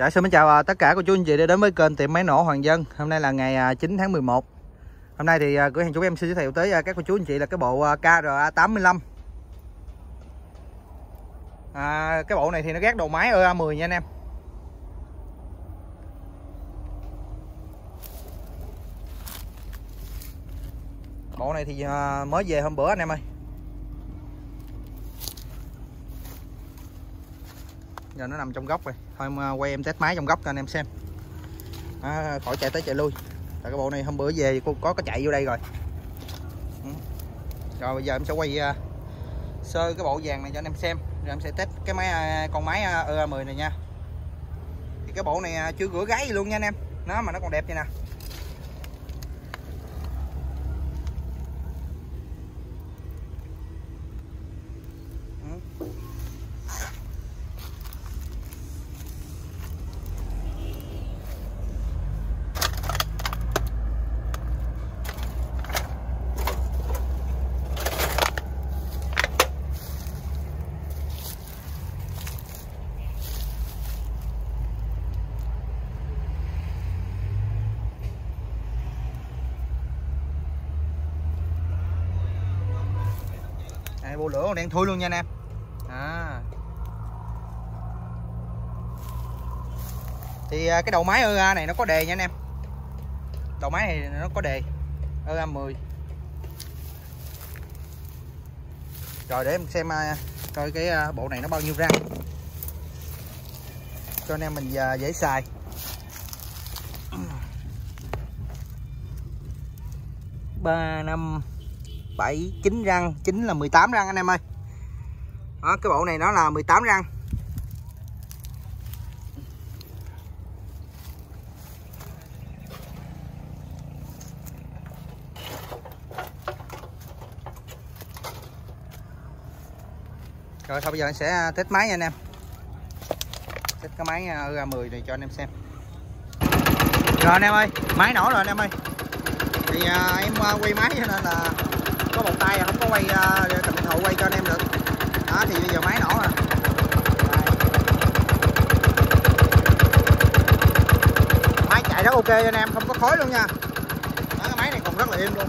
Dạ, xin chào tất cả cô chú anh chị đã đến với kênh tiệm máy nổ Hoàng Dân. Hôm nay là ngày 9 tháng 11. Hôm nay thì cửa hàng chúng em xin giới thiệu tới các cô chú anh chị là cái bộ KRA85. Cái bộ này thì nó gác đầu máy EA10 nha anh em. Bộ này thì mới về hôm bữa anh em ơi. Giờ nó nằm trong góc rồi. Thôi em quay em test máy trong góc cho anh em xem. Khỏi chạy tới chạy lui. Tại cái bộ này hôm bữa về thì có chạy vô đây rồi. Rồi bây giờ em sẽ quay sơ cái bộ vàng này cho anh em xem. Rồi em sẽ test cái con máy EA10 này nha. Thì cái bộ này chưa rửa gáy gì luôn nha anh em. Nó mà nó còn đẹp vậy nè. Bộ lửa còn đang thui luôn nha anh em. Thì cái đầu máy EA này nó có đề nha anh em. Đầu máy này nó có đề EA10. Rồi để em xem coi cái bộ này nó bao nhiêu răng cho anh em mình dễ xài. 3, 5, 7, 9 răng, 9 là 18 răng anh em ơi. Đó, cái bộ này nó là 18 răng. Rồi thôi bây giờ anh sẽ test máy nha anh em. Test cái máy EA10 này cho anh em xem. Rồi anh em ơi, máy nổ rồi anh em ơi. Thì em quay máy cho nên là có một tay không có quay cầm điện thoại quay cho anh em được. Đó thì bây giờ máy nổ rồi. Máy chạy rất ok anh em, không có khói luôn nha. Đó, cái máy này còn rất là êm luôn.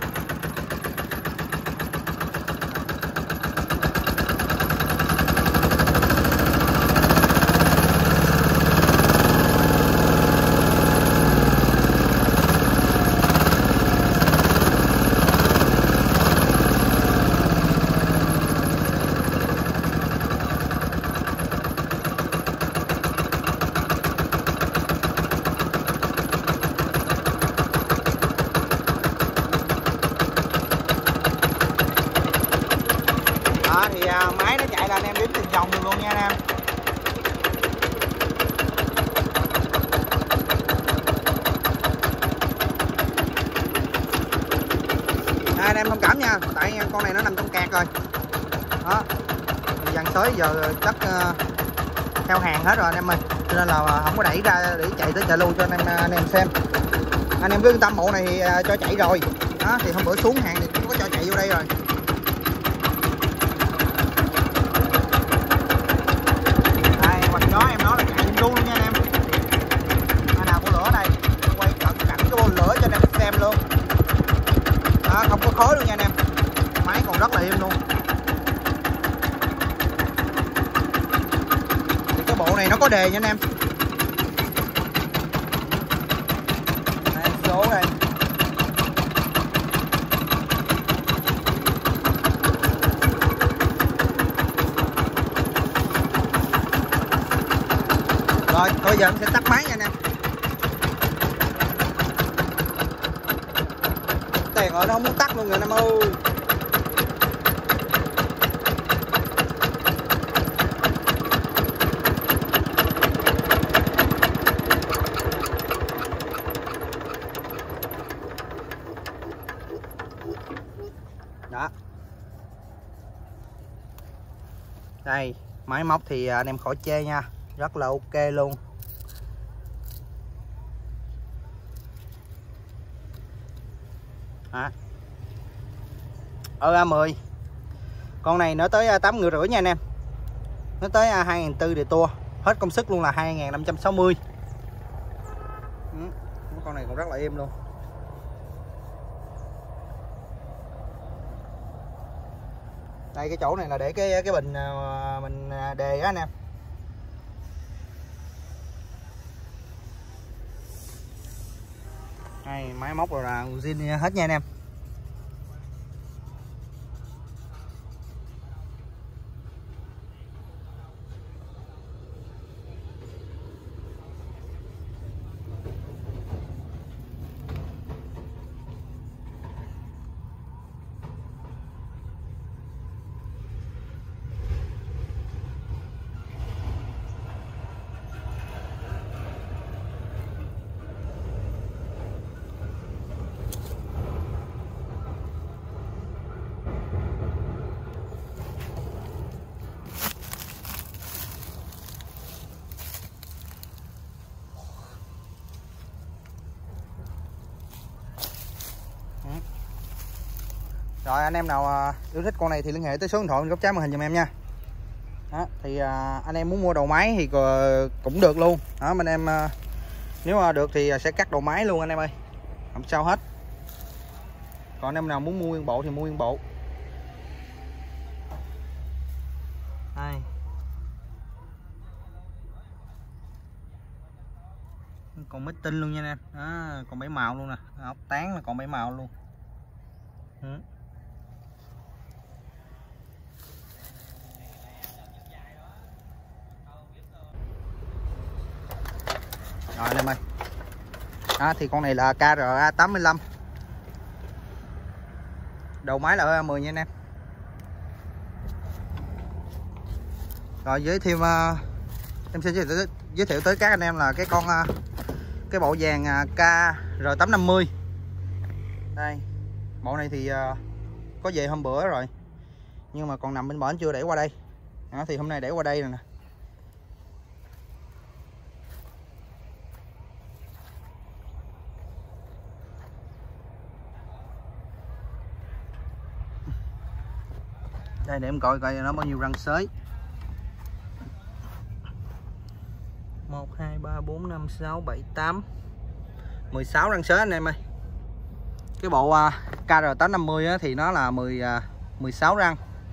Thì máy nó chạy là anh em đếm từng vòng được luôn nha anh em. Anh em thông cảm nha, tại con này nó nằm trong kẹt rồi. Đó, dàn tới giờ chắc theo hàng hết rồi anh em ơi, cho nên là không có đẩy ra để chạy tới chạy lui cho anh em xem. Anh em cứ yên tâm, bộ này thì cho chạy rồi. Đó thì hôm bữa xuống hàng thì cũng có cho chạy vô đây rồi. Đó em nói là chạy luôn nha anh em. Nào của lửa đây, quay cận cảnh cái bô lửa cho anh em xem luôn. Đó, không có khói luôn nha anh em. Máy còn rất là êm luôn. Thì cái bộ này nó có đề nha anh em. Đây, số đây. Rồi, bây giờ em sẽ tắt máy nha anh em. Đèn rồi nó không muốn tắt luôn rồi anh em ơi. Đó. Đây, máy móc thì anh em khỏi chê nha. Rất là ok luôn. EA10 con này nó tới 8,5 triệu nha anh em. Nó tới 2.400 đề tua. Hết công suất luôn là 2560. Con này cũng rất là êm luôn. Đây cái chỗ này là để cái bình mình đề á anh em. Đây, máy móc rồi là zin hết nha anh em. Rồi anh em nào yêu thích con này thì liên hệ tới số điện thoại góc trái màn hình giùm em nha. Đó, thì anh em muốn mua đầu máy thì cũng được luôn. Đó, anh em nếu mà được thì sẽ cắt đầu máy luôn anh em ơi, không sao hết. Còn anh em nào muốn mua nguyên bộ thì mua nguyên bộ. Đây. Còn mấy tinh luôn nha anh em. Đó, còn 7 màu luôn nè, ốc tán là còn 7 màu luôn. Rồi anh em ơi. Đó, thì con này là KRA85. Đầu máy là EA10 nha anh em. Rồi em sẽ giới thiệu tới các anh em là cái bộ dàn KR850. Đây. Bộ này thì có về hôm bữa rồi. Nhưng mà còn nằm bên bển chưa để qua đây. Đó, thì hôm nay để qua đây rồi nè. Đây để em coi nó bao nhiêu răng sới. 1 2 3 4 5 6 7 8 16 răng sới anh em ơi. Cái bộ KR850 thì nó là 16 răng.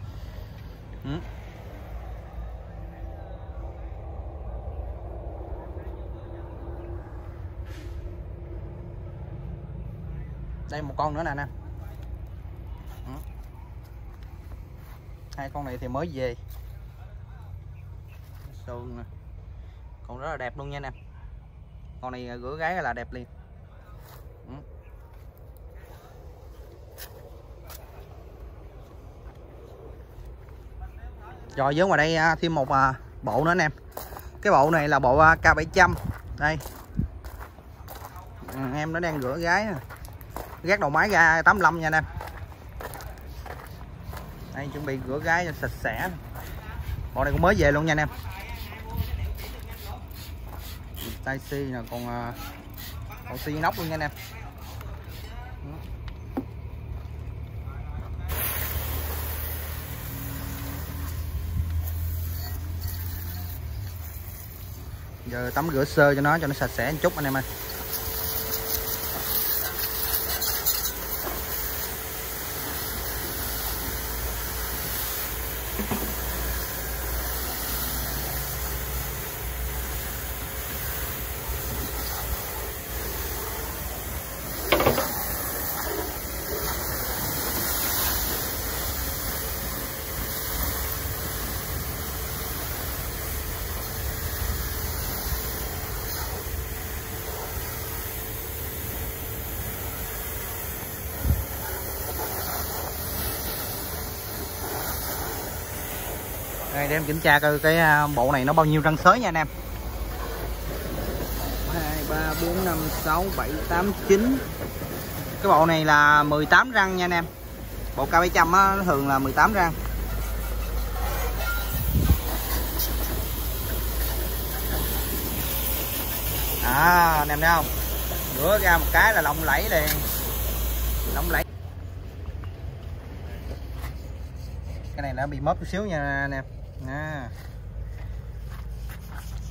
Đây một con nữa nè anh em. Hai con này thì mới về. Sơn nè. Còn rất là đẹp luôn nha anh em. Con này rửa gáy là đẹp liền. Rồi với ngoài đây thêm một bộ nữa anh em. Cái bộ này là bộ K700. Đây. Em nó đang rửa gáy. Gác đầu máy ra 85 nha anh em. Đây chuẩn bị rửa gáy cho sạch sẽ. Bộ này cũng mới về luôn nha anh em. Tai xi nè, còn bộ xi inox luôn nha anh em. Giờ tắm rửa sơ cho nó sạch sẽ một chút anh em ơi. Đây để em kiểm tra coi cái bộ này nó bao nhiêu răng sới nha anh em. 2 3 4 5 6 7 8 9. Cái bộ này là 18 răng nha anh em. Bộ K700 nó thường là 18 răng. Anh em thấy không? Rửa ra một cái là lộng lẫy liền. Lộng lẫy. Cái này nó bị móp chút xíu nha anh em.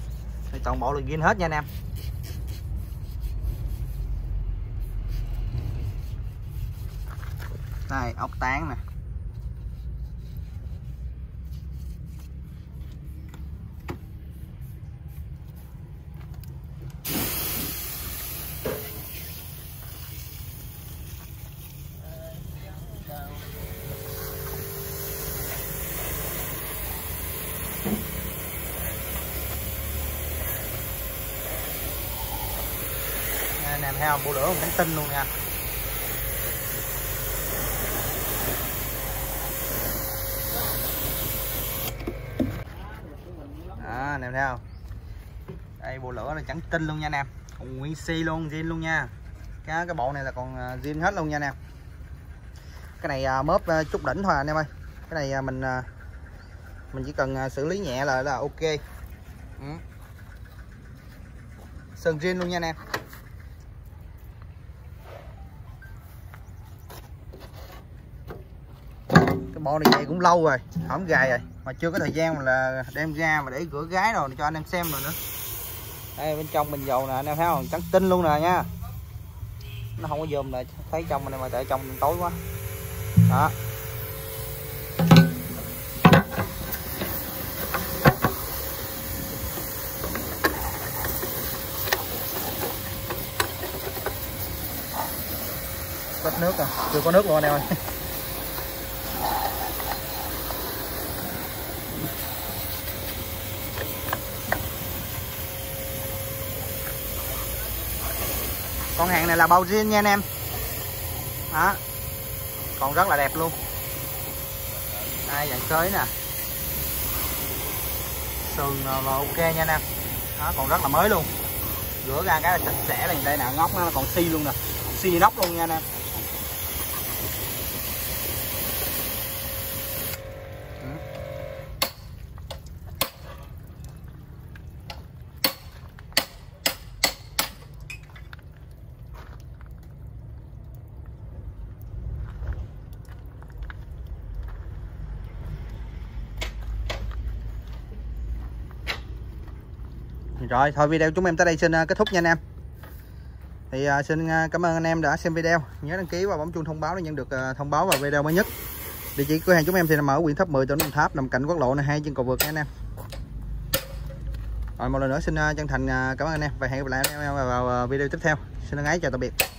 Toàn bộ là zin hết nha anh em. Đây ốc tán nè. Anh em thấy không, bộ lửa một cánh tinh luôn nha. Anh em thấy không, đây bộ lửa là trắng tinh luôn nha anh em, còn nguyên xi luôn, zin luôn nha. Cái bộ này là còn zin hết luôn nha anh em. Cái này mớp chút đỉnh thôi anh em ơi. Cái này mình chỉ cần xử lý nhẹ là ok. Sơn zin luôn nha anh em. Cái bộ này vậy cũng lâu rồi, hỏng gài rồi, mà chưa có thời gian mà là đem ra mà để rửa gái rồi cho anh em xem rồi nữa. Đây bên trong bình dầu nè anh em thấy không, trắng tinh luôn nè nha. Nó không có dùm lại thấy trong anh em, mà tại trong tối quá đó. Vết nước à, chưa có nước luôn anh em ơi. Con hàng này là bao zin nha anh em. Đó. Còn rất là đẹp luôn. Đây dạng sới nè. Sườn là ok nha anh em. Đó, còn rất là mới luôn. Rửa ra cái là sạch sẽ này, đây nè, ngóc nó còn xi luôn nè. Xi inox luôn nha anh em. Rồi thôi video chúng em tới đây xin kết thúc nha anh em. Thì xin cảm ơn anh em đã xem video, nhớ đăng ký và bấm chuông thông báo để nhận được thông báo vào video mới nhất. Địa chỉ cửa hàng chúng em thì nằm ở huyện Tháp 10, tỉnh Đồng Tháp, nằm cạnh quốc lộ này 2 trên cầu vượt nha anh em. Rồi một lần nữa xin chân thành cảm ơn anh em và hẹn gặp lại anh em vào video tiếp theo. Xin thân ái chào tạm biệt.